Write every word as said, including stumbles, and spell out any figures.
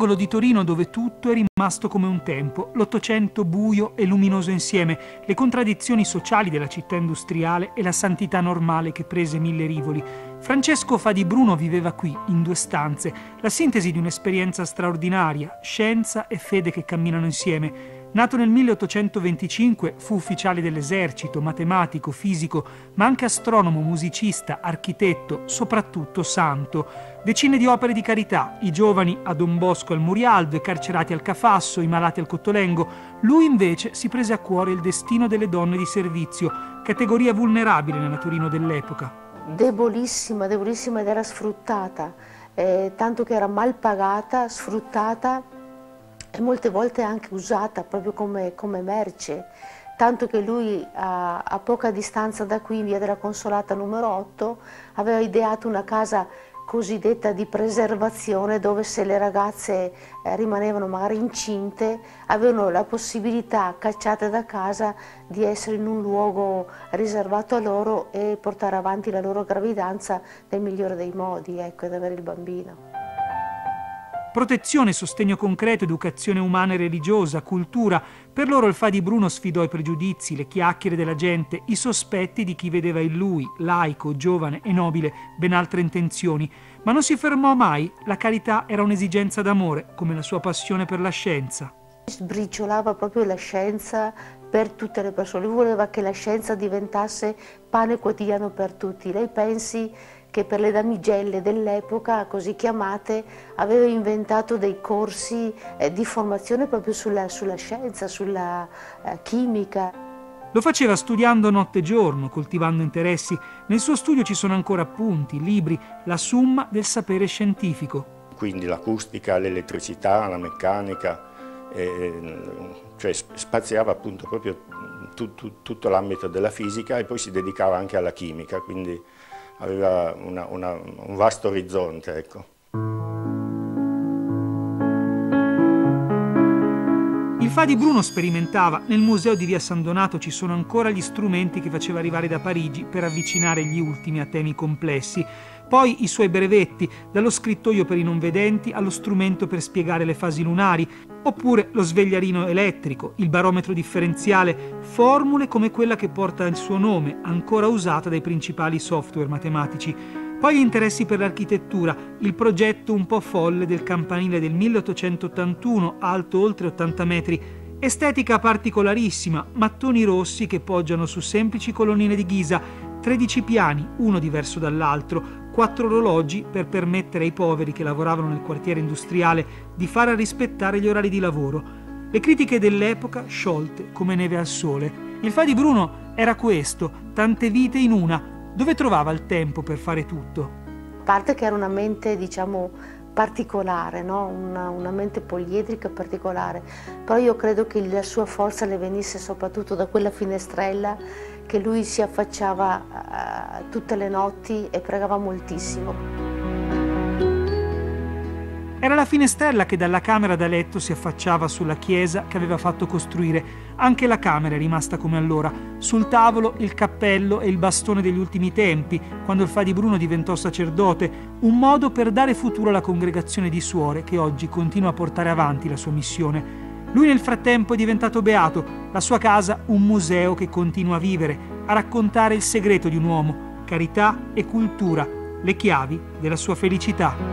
angolo di Torino dove tutto è rimasto come un tempo, l'Ottocento buio e luminoso insieme, le contraddizioni sociali della città industriale e la santità normale che prese mille rivoli. Francesco Fadi-Bruno viveva qui, in due stanze, la sintesi di un'esperienza straordinaria, scienza e fede che camminano insieme. Nato nel milleottocentoventicinque, fu ufficiale dell'esercito, matematico, fisico, ma anche astronomo, musicista, architetto, soprattutto santo. Decine di opere di carità, i giovani a Don Bosco al Murialdo, i carcerati al Cafasso, i malati al Cottolengo. Lui invece si prese a cuore il destino delle donne di servizio, categoria vulnerabile nella Torino dell'epoca. Debolissima, debolissima ed era sfruttata, eh, tanto che era mal pagata, sfruttata e molte volte anche usata proprio come, come merce, tanto che lui a, a poca distanza da qui, in via della Consolata numero otto, aveva ideato una casa cosiddetta di preservazione, dove se le ragazze eh, rimanevano magari incinte avevano la possibilità, cacciate da casa, di essere in un luogo riservato a loro e portare avanti la loro gravidanza nel migliore dei modi, ecco, ed avere il bambino. Protezione, sostegno concreto, educazione umana e religiosa, cultura. Per loro il Fadi-Bruno sfidò i pregiudizi, le chiacchiere della gente, i sospetti di chi vedeva in lui, laico, giovane e nobile, ben altre intenzioni. Ma non si fermò mai, la carità era un'esigenza d'amore, come la sua passione per la scienza. Sbriciolava proprio la scienza per tutte le persone, lui voleva che la scienza diventasse pane quotidiano per tutti. Lei pensi che per le damigelle dell'epoca, così chiamate, aveva inventato dei corsi eh, di formazione proprio sulla, sulla scienza, sulla eh, chimica. Lo faceva studiando notte e giorno, coltivando interessi. Nel suo studio ci sono ancora appunti, libri, la summa del sapere scientifico. Quindi l'acustica, l'elettricità, la meccanica, eh, cioè spaziava appunto proprio tu, tu, tutto l'ambito della fisica e poi si dedicava anche alla chimica, quindi aveva una, una, un vasto orizzonte, ecco. Il Fadi-Bruno sperimentava. Nel museo di via San Donato ci sono ancora gli strumenti che faceva arrivare da Parigi per avvicinare gli ultimi a temi complessi. Poi i suoi brevetti, dallo scrittoio per i non vedenti allo strumento per spiegare le fasi lunari, oppure lo svegliarino elettrico, il barometro differenziale, formule come quella che porta il suo nome, ancora usata dai principali software matematici. Poi gli interessi per l'architettura, il progetto un po' folle del campanile del milleottocentottantuno, alto oltre ottanta metri, estetica particolarissima, mattoni rossi che poggiano su semplici colonnine di ghisa, tredici piani, uno diverso dall'altro, quattro orologi per permettere ai poveri che lavoravano nel quartiere industriale di fare rispettare gli orari di lavoro. Le critiche dell'epoca sciolte come neve al sole. Il Fadi-Bruno era questo, tante vite in una. Dove trovava il tempo per fare tutto? A parte che era una mente, diciamo, particolare, no? una, una mente poliedrica particolare, però io credo che la sua forza le venisse soprattutto da quella finestrella che lui si affacciava uh, tutte le notti e pregava moltissimo. Era la finestrella che dalla camera da letto si affacciava sulla chiesa che aveva fatto costruire. Anche la camera è rimasta come allora. Sul tavolo il cappello e il bastone degli ultimi tempi, quando il Fadi-Bruno diventò sacerdote, un modo per dare futuro alla congregazione di suore che oggi continua a portare avanti la sua missione. Lui nel frattempo è diventato beato, la sua casa un museo che continua a vivere, a raccontare il segreto di un uomo, carità e cultura, le chiavi della sua felicità.